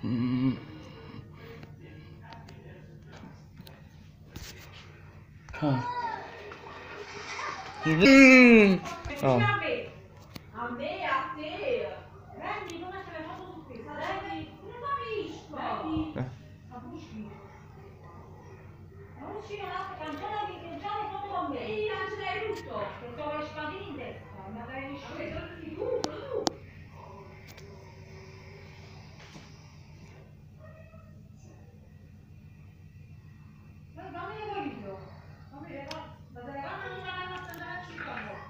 Mm. Ah. Oh. A me, a te. Randy, come se l'hai fatto su questa? Randy, non capisco. Randy, capisci? Non uscire un altro cancellare che già le foto con me. Io cancellerei tutto. Perché ho le spatine in testa. Magari mi scende. Ma sei tu. Ma dammi le vuoi video. Dammi le foto. La telecamera non la vanno a andare a circolo.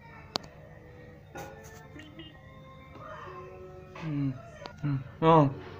Oh.